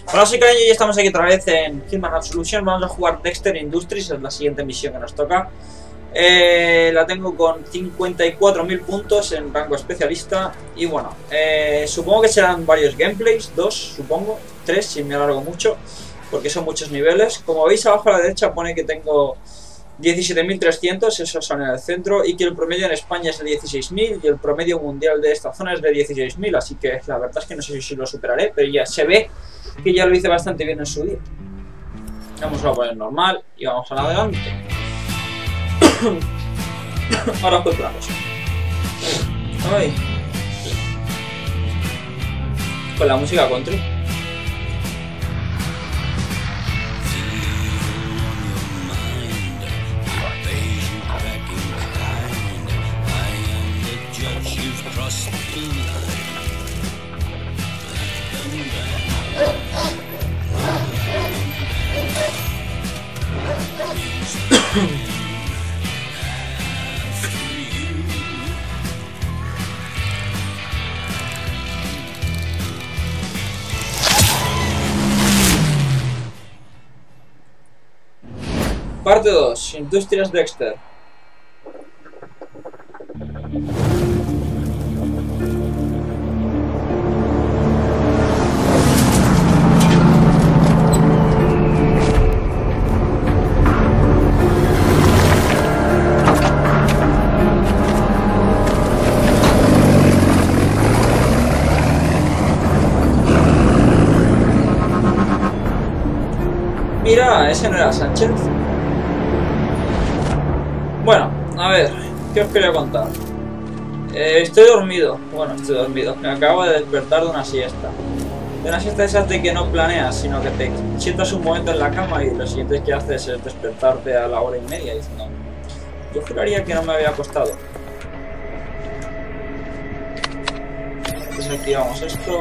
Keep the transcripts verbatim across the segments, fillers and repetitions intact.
Hola, soy Cariño y estamos aquí otra vez en Hitman Absolution. Vamos a jugar Dexter Industries, es la siguiente misión que nos toca. Eh, la tengo con cincuenta y cuatro mil puntos en rango especialista. Y bueno, eh, supongo que serán varios gameplays, dos supongo, tres si me alargo mucho, porque son muchos niveles. Como veis abajo a la derecha pone que tengo diecisiete mil trescientos, esos son en el centro, y que el promedio en España es de dieciséis mil y el promedio mundial de esta zona es de dieciséis mil, así que la verdad es que no sé si lo superaré, pero ya se ve que ya lo hice bastante bien en su día. Vamos a poner normal y vamos a adelante. Ahora os cuento una cosa. Ay. Con la música country. Parte dos, Industrias Dexter. Mira, ese no era Sánchez. Bueno, a ver, ¿qué os quería contar? Eh, estoy dormido, bueno, estoy dormido, me acabo de despertar de una siesta. De una siesta esas de que no planeas, sino que te sientas un momento en la cama y lo siguiente que haces es despertarte a la hora y media diciendo, yo juraría que no me había acostado. Desactivamos esto.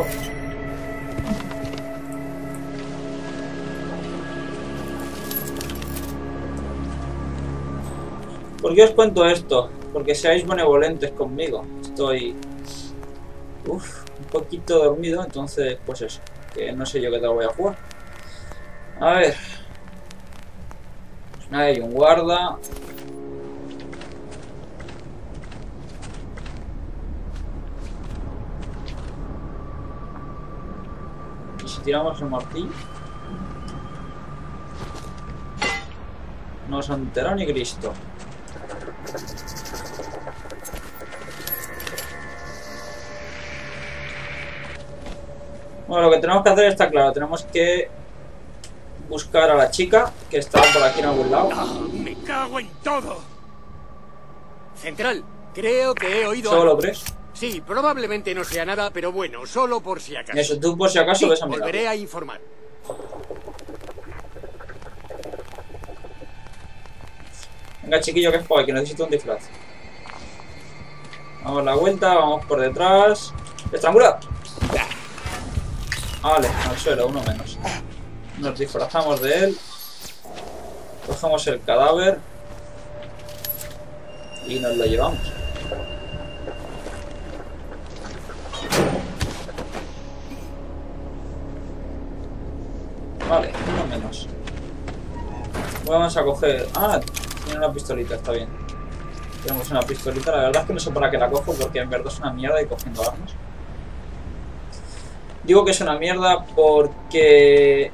¿Por qué os cuento esto? Porque seáis benevolentes conmigo. Estoy uf, un poquito dormido, entonces pues eso, que no sé yo qué tal voy a jugar. A ver. Hay un guarda. ¿Y si tiramos el martillo? No se ha enterado ni Cristo. Bueno, lo que tenemos que hacer está claro. Tenemos que buscar a la chica que está por aquí en algún lado. ¡Oh, me cago en todo! Central, creo que he oído ¿Solo algo. crees? Sí, probablemente no sea nada, pero bueno, solo por si acaso. Eso, tú por si acaso Sí, ves a mi volveré lado. a informar. Venga, chiquillo, que es por que necesito un disfraz. Vamos a la vuelta, vamos por detrás. ¡Estrangula! Vale, al suelo, uno menos. Nos disfrazamos de él. Cogemos el cadáver. Y nos lo llevamos. Vale, uno menos. Vamos a coger... Ah, tiene una pistolita, está bien. Tenemos una pistolita, la verdad es que no sé para qué la cojo porque en verdad es una mierda y cogiendo armas. Digo que es una mierda porque...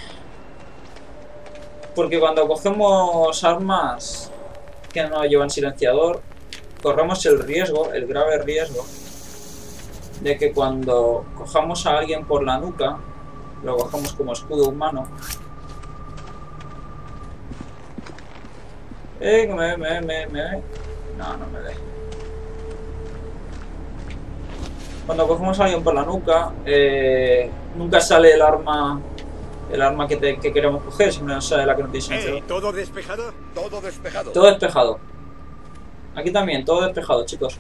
Porque cuando cogemos armas que no llevan silenciador, corremos el riesgo, el grave riesgo, de que cuando cojamos a alguien por la nuca, lo cojamos como escudo humano. Eh, que me, me, me, me... No, no me ve. Cuando cogemos a alguien por la nuca, eh, nunca sale el arma el arma que, te, que queremos coger, sino sale la que no tiene silenciador. Hey, ¿todo despejado? Todo despejado. Todo despejado. Aquí también, todo despejado, chicos.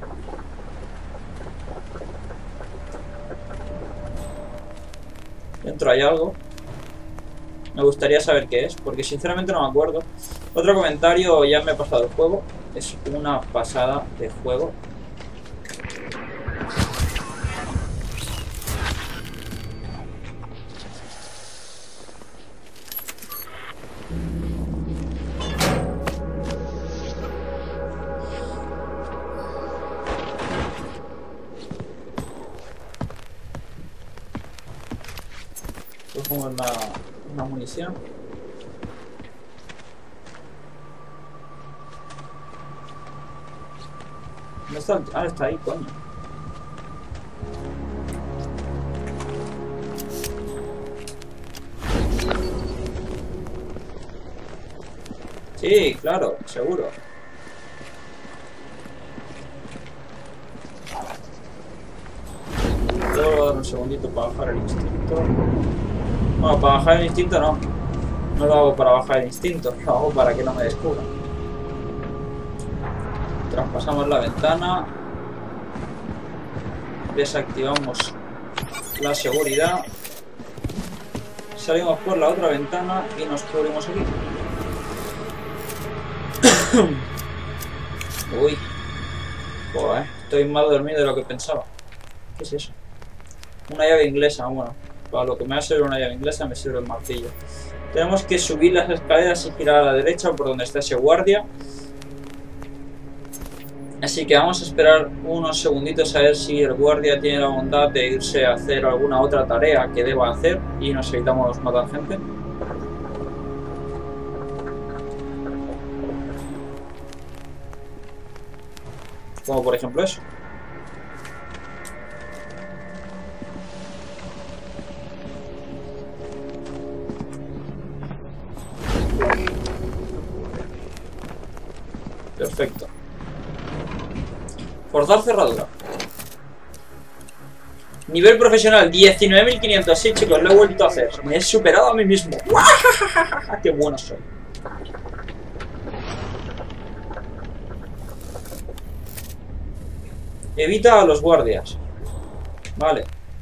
Dentro hay algo. Me gustaría saber qué es, porque sinceramente no me acuerdo. Otro comentario, ya me he pasado el juego. Es una pasada de juego. Cogemos la, la munición. ¿Dónde está? Ah, está ahí, coño. Sí, claro, seguro. Voy a dar un segundito para bajar el instinto. Bueno, para bajar el instinto no. No lo hago para bajar el instinto, lo hago para que no me descubran. Traspasamos la ventana. Desactivamos la seguridad. Salimos por la otra ventana y nos cubrimos aquí. Uy. Joder, estoy más dormido de lo que pensaba. ¿Qué es eso? Una llave inglesa, bueno. Para lo que me va a servir una llave inglesa me sirve el martillo. Tenemos que subir las escaleras y girar a la derecha por donde está ese guardia. Así que vamos a esperar unos segunditos a ver si el guardia tiene la bondad de irse a hacer alguna otra tarea que deba hacer y nos evitamos matar gente. Como por ejemplo eso. Perfecto. Forzar cerradura. Nivel profesional diecinueve mil quinientos. Sí, chicos, lo he vuelto a hacer. Me he superado a mí mismo. ¡Qué bueno soy! Evita a los guardias. Vale.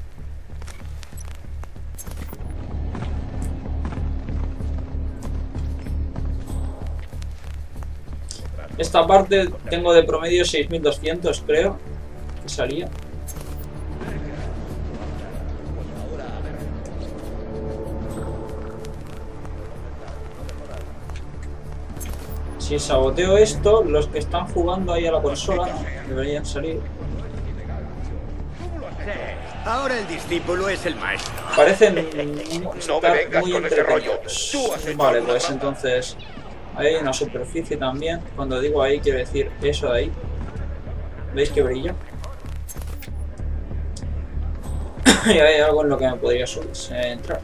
Esta parte tengo de promedio seis mil doscientos, creo. Que salía. Si saboteo esto, los que están jugando ahí a la consola deberían salir. Ahora el discípulo es el maestro. Parecen No me vengas muy con ese rollo. entretenidos. Tú has hecho Vale, alguna pues trampa. entonces ahí hay una superficie también. Cuando digo ahí quiero decir eso de ahí. ¿Veis que brilla? Y hay algo en lo que me podría subir, eh, entrar.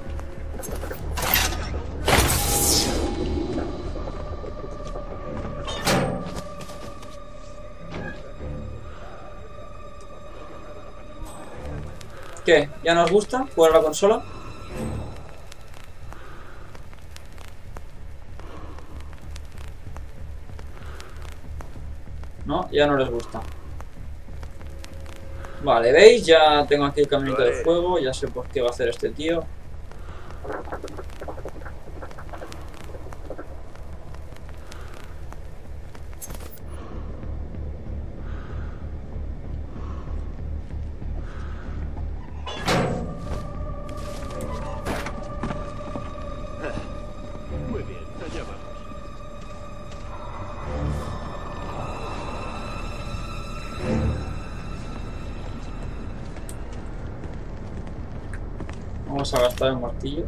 ¿Qué? ¿Ya nos gusta jugar a la consola? No, ya no les gusta. Vale, ¿veis? Ya tengo aquí el caminito de fuego. Ya sé por qué va a hacer este tío. Muy bien, allá vamos. Vamos a gastar el martillo.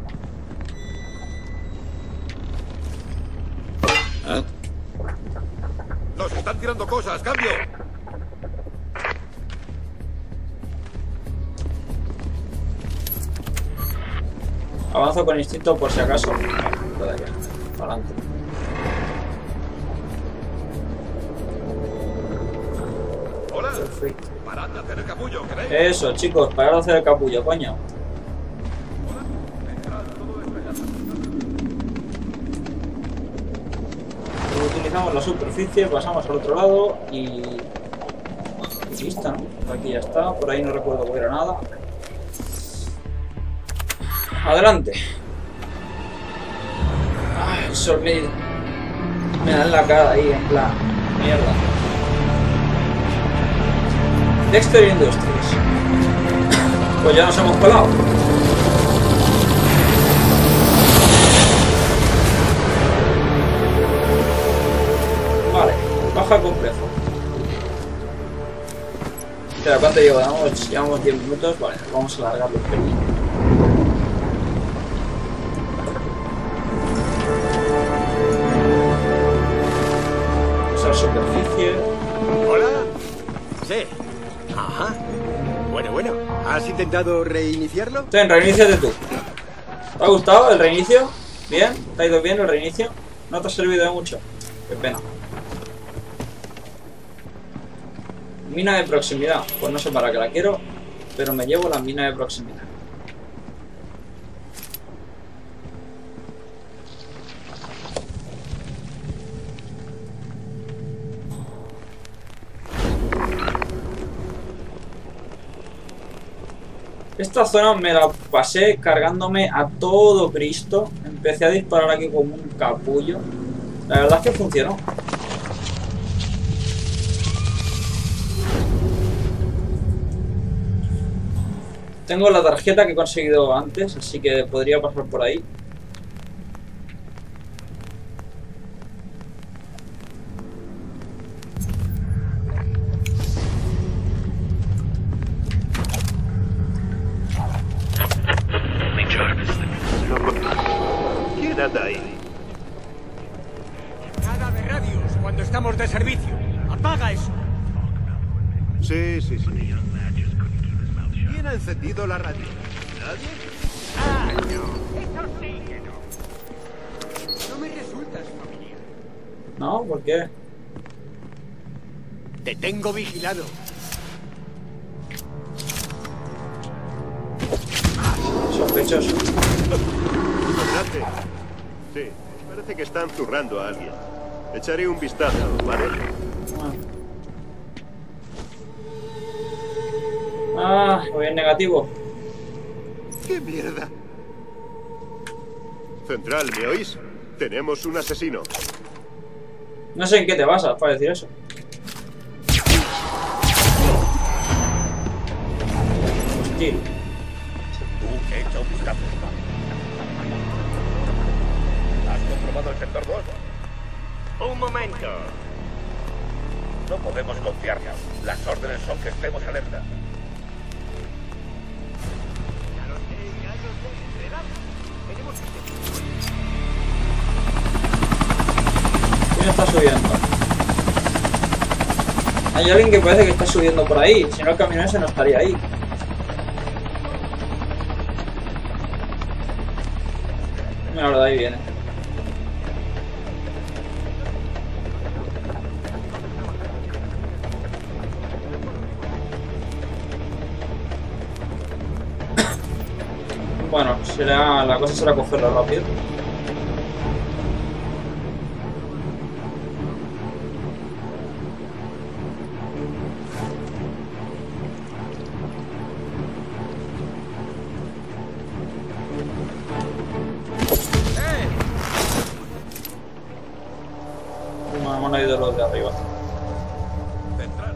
¡Nos están tirando cosas! ¡Cambio! Avanzo con instinto por si acaso. Para allá, para adelante. ¡Hola! Perfecto. ¡Parad de hacer el capullo! ¿Queréis? Eso, chicos, parad de hacer el capullo, coño. Utilizamos la superficie, pasamos al otro lado y... y listo, ¿no? Por aquí ya está, por ahí no recuerdo que hubiera nada. Adelante. Ay, el sol me, me da en la cara ahí, en plan, mierda. Dexter Industries. Pues ya nos hemos colado. Vale, baja complejo. Espera, ¿cuánto llevamos? Llevamos diez minutos. Vale, vamos a alargarlo un pelín. Cerrar superficie. ¿Hola? Sí. Ajá. Bueno, bueno. ¿Has intentado reiniciarlo? Ten, reiníciate tú. ¿Te ha gustado el reinicio? ¿Bien? ¿Te ha ido bien el reinicio? ¿No te ha servido de mucho? Qué pena. Mina de proximidad. Pues no sé para qué la quiero, pero me llevo la mina de proximidad. Esta zona me la pasé cargándome a todo Cristo. Empecé a disparar aquí como un capullo. La verdad es que funcionó. Tengo la tarjeta que he conseguido antes, así que podría pasar por ahí. ¿Quién anda ahí? Nada de radios cuando estamos de servicio. Apaga eso. Sí, sí, sí. ¿Quién ha encendido la radio? ¿Nadie? Ah, no. Eso sí que no. No me resultas familiar. ¿No? ¿Por qué? Te tengo vigilado. Sospechoso. Adelante. Sí, parece que están zurrando a alguien. Echaré un vistazo, ¿vale? Ah, voy en negativo. ¡Qué mierda! Central, ¿me oís? Tenemos un asesino. No sé en qué te basas para decir eso. Hostil. ¿Tú qué he hecho un vistazo? ¿Has comprobado el sector dos? Un momento. No podemos confiarnos. Las órdenes son que estemos alerta. ¿Quién está subiendo? Hay alguien que parece que está subiendo por ahí. Si no, el camión ese no estaría ahí. Mira, de ahí viene. Bueno, será, la cosa será cogerlo rápido. Una mano de los de arriba. Central.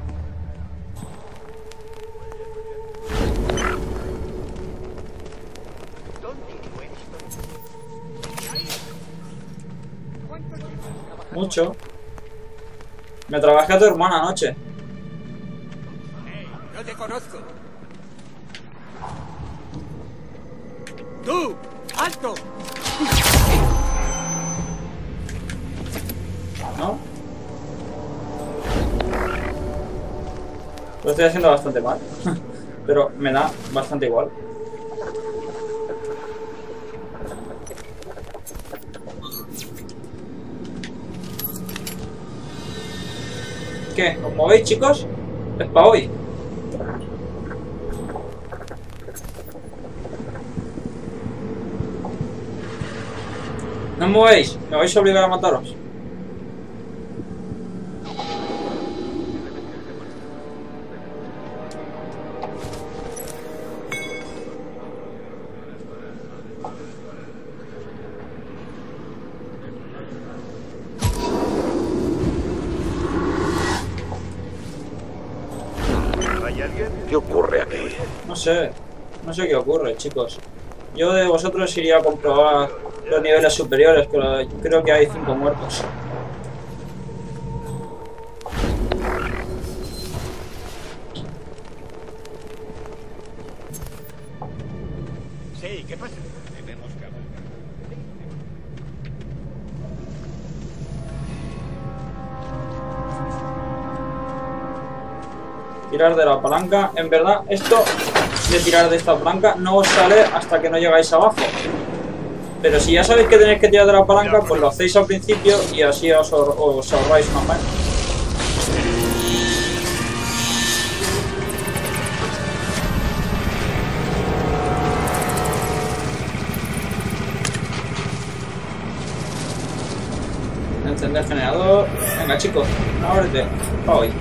Mucho. Me trabajé a tu hermana anoche. Hey, no te conozco. ¡Tú! ¡Alto! ¿No? Lo estoy haciendo bastante mal. Pero me da bastante igual. ¿Qué? ¿Os movéis, chicos? Es para hoy. No os movéis, me vais a obligar a mataros. ¿Hay alguien? ¿Qué ocurre aquí? No sé, no sé qué ocurre, chicos. Yo de vosotros iría a comprobar los niveles superiores, pero creo que hay cinco muertos. Sí, ¿qué pasa? Tenemos que hablar. Tirar de la palanca. En verdad, esto de tirar de esta palanca no os sale hasta que no llegáis abajo. Pero si ya sabéis que tenéis que tirar de la palanca, pues lo hacéis al principio y así os, os ahorráis una mano. Encender generador. Venga, chicos, ábrete. Pa' hoy.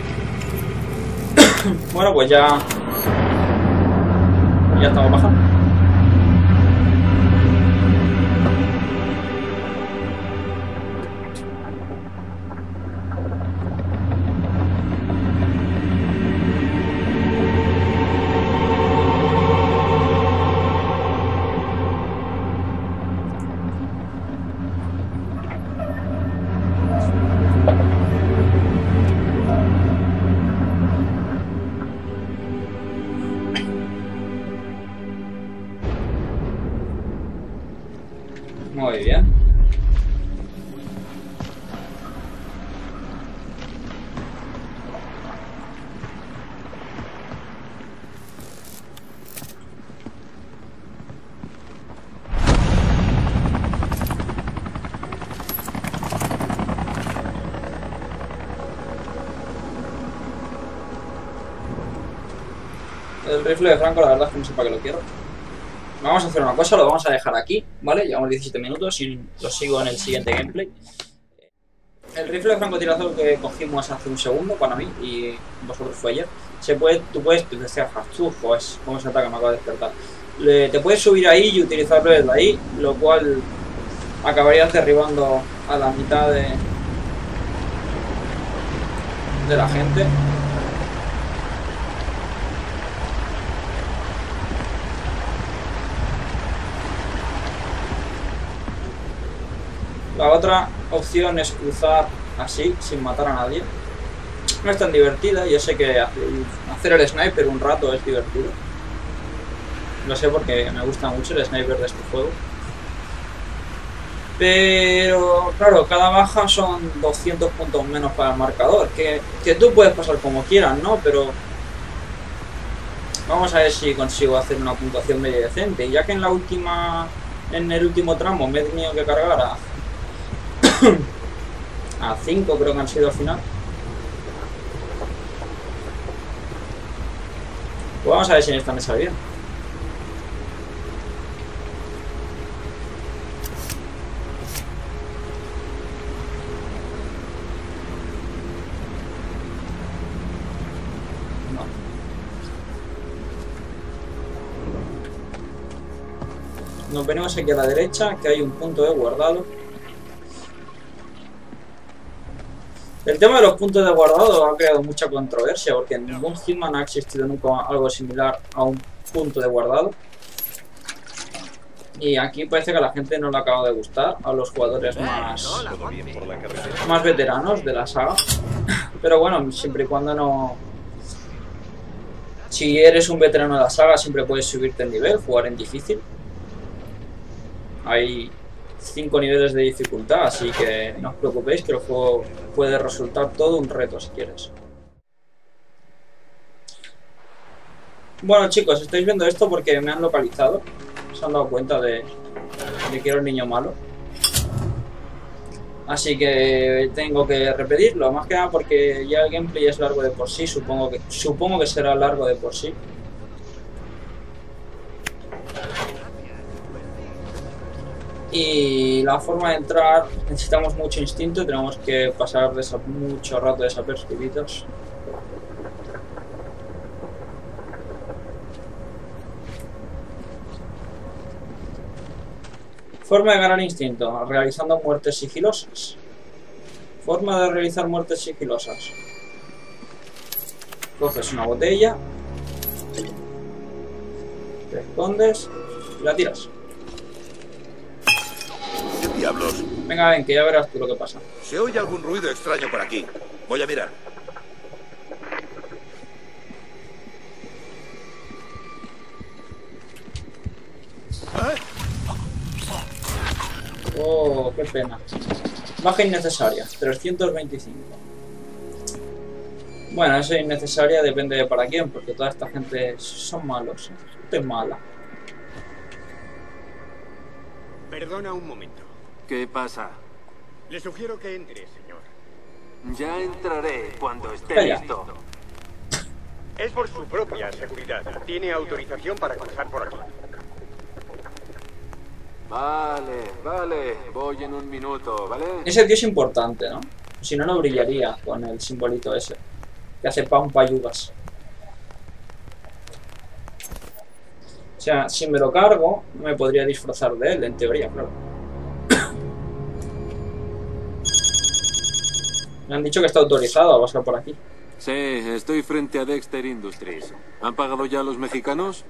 Bueno, pues ya. Ya estamos bajando. Muy bien. El rifle de Franco, la verdad es que no sé para qué lo quiero. Vamos a hacer una cosa, lo vamos a dejar aquí, ¿vale? Llevamos diecisiete minutos y lo sigo en el siguiente gameplay. El rifle de francotirador que cogimos hace un segundo para mí y vosotros fue ayer. Se puede, tú puedes, tú decías, pues, ¿cómo se ataca? Me acabo de despertar. Le, te puedes subir ahí y utilizarlo desde ahí, lo cual acabarías derribando a la mitad de, de la gente. La otra opción es cruzar así, sin matar a nadie. No es tan divertida, yo sé que hacer el sniper un rato es divertido. Lo sé porque me gusta mucho el sniper de este juego. Pero, claro, cada baja son doscientos puntos menos para el marcador. Que, que tú puedes pasar como quieras, ¿no? Pero vamos a ver si consigo hacer una puntuación medio decente. Ya que en la última, en el último tramo me he tenido que cargar a a cinco, creo que han sido al final. Pues vamos a ver si en esta me sale bien. No. Nos venimos aquí a la derecha, que hay un punto de guardado. El tema de los puntos de guardado ha creado mucha controversia porque en ningún Hitman ha existido nunca algo similar a un punto de guardado. Y aquí parece que a la gente no le acaba de gustar, a los jugadores más, más veteranos de la saga. Pero bueno, siempre y cuando no... Si eres un veterano de la saga siempre puedes subirte el nivel, jugar en difícil. Hay cinco niveles de dificultad, así que no os preocupéis que el juego puede resultar todo un reto si quieres. Bueno chicos, estáis viendo esto porque me han localizado. Se han dado cuenta de, de que era el niño malo. Así que tengo que repetirlo, más que nada porque ya el gameplay es largo de por sí, supongo que, supongo que será largo de por sí. Y la forma de entrar, necesitamos mucho instinto, tenemos que pasar mucho rato desapercibidos. Forma de ganar instinto, realizando muertes sigilosas. Forma de realizar muertes sigilosas. Coges una botella, te escondes y la tiras. ¿Qué diablos? Venga, ven, que ya verás tú lo que pasa. Se oye algún ruido extraño por aquí. Voy a mirar. Oh, qué pena. Baja innecesaria, trescientos veinticinco. Bueno, eso es innecesaria, depende de para quién, porque toda esta gente son malos. Gente mala. Perdona un momento. ¿Qué pasa? Le sugiero que entre, señor. Ya entraré cuando esté Calla. listo. Es por su propia seguridad. Tiene autorización para cruzar por aquí. Vale, vale. Voy en un minuto, ¿vale? Ese tío es importante, ¿no? Si no, no brillaría con el simbolito ese. Que hace pan payugas. O sea, si me lo cargo, no me podría disfrazar de él, en teoría, claro. Me han dicho que está autorizado a pasar por aquí. Sí, estoy frente a Dexter Industries. ¿Han pagado ya los mexicanos?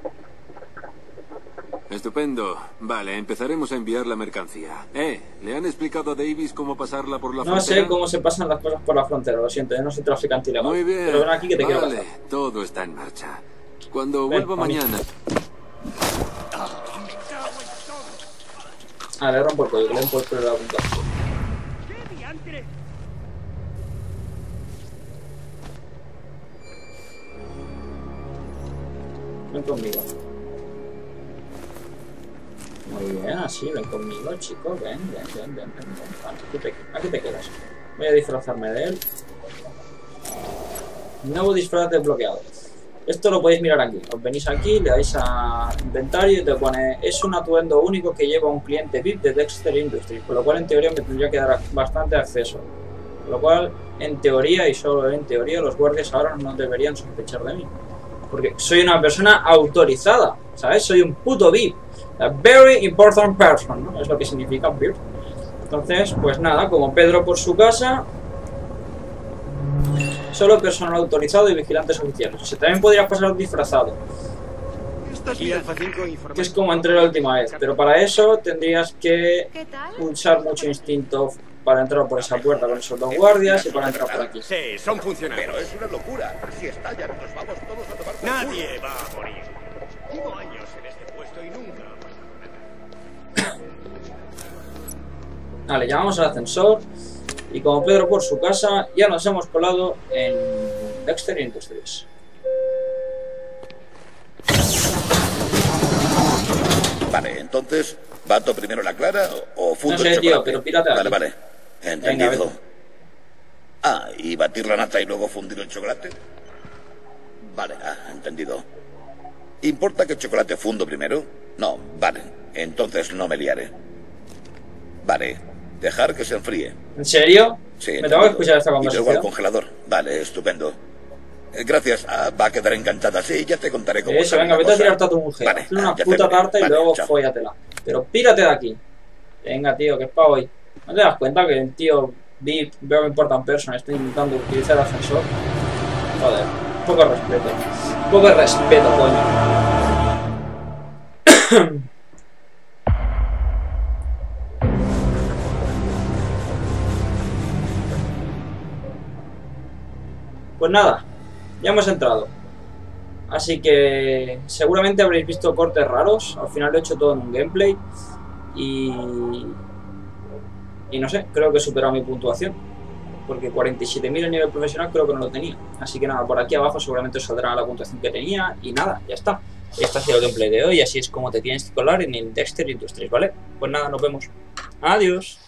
Estupendo. Vale, empezaremos a enviar la mercancía. Eh, ¿le han explicado a Davis cómo pasarla por la No frontera? sé cómo se pasan las cosas por la frontera, lo siento, yo no soy traficante ilegal. Muy bien. Pero ven aquí que te quiero vale, pasar. todo está en marcha. Cuando Ven, vuelva mami. mañana... Ah, le rompo el cuello, que le rompo el cuello de la punta. ¿Qué diantre? Ven conmigo. Muy bien, así, ven conmigo, chicos. Ven, ven, ven, ven, ven. ven. Vale, aquí, te, aquí te quedas. Voy a disfrazarme de él. Nuevo disfraz desbloqueado. Esto lo podéis mirar aquí. Os venís aquí, le dais a inventario y te pone: es un atuendo único que lleva un cliente V I P de Dexter Industries. Con lo cual, en teoría, me tendría que dar bastante acceso. Con lo cual, en teoría, y solo en teoría, los guardias ahora no deberían sospechar de mí. Porque soy una persona autorizada, ¿sabes? Soy un puto V I P. A very important person, ¿no? Es lo que significa V I P. Entonces, pues nada, como Pedro por su casa, solo personal autorizado y vigilantes oficiales. O sea, también podrías pasar disfrazado, Aquí Alfa cinco informa. que es como entré la última vez. Pero para eso tendrías que ¿Qué tal? usar mucho instinto para entrar por esa puerta con esos dos guardias y para entrar por aquí. Sí, son funcionarios. Pero es una locura. Si estallan, nos vamos todos a tomar por culo. Nadie va a morir. Llevo años en este puesto y nunca ha pasado nada. Vale, llamamos al ascensor y como Pedro por su casa, ya nos hemos colado en Dexter Industries. Vale, entonces, ¿bato primero la clara o fundo No sé, el tío, chocolate? pero pírate aquí. Vale, vale. Entendido. Venga, vete. Ah, ¿y batir la nata y luego fundir el chocolate? Vale, ah, entendido. ¿Importa que el chocolate fundo primero? No, vale. Entonces no me liaré. Vale, dejar que se enfríe. ¿En serio? Sí, Me tengo que entendido. escuchar esta Y luego al conversación. congelador. Vale, estupendo. Eh, Gracias. Ah, va a quedar encantada. Sí, ya te contaré cómo Eso, sale venga, la vete a cosa. tirarte a tu mujer. Vale, Hazle ah, una ya te puta veré. tarta y Vale, luego chao. fóllatela. Pero pírate de aquí. Venga, tío, que es pa' hoy. ¿No te das cuenta que el tío V I P, Very Important Person, está intentando utilizar el ascensor? Joder, poco respeto. Poco de respeto, coño. Pues nada, ya hemos entrado. Así que seguramente habréis visto cortes raros. Al final lo he hecho todo en un gameplay. Y... Y no sé, creo que he superado mi puntuación. Porque cuarenta y siete mil en nivel profesional creo que no lo tenía. Así que nada, por aquí abajo seguramente os saldrá la puntuación que tenía. Y nada, ya está. Este ha sido el gameplay de hoy. Así es como te tienes que colar en el Dexter Industries, ¿vale? Pues nada, nos vemos. Adiós.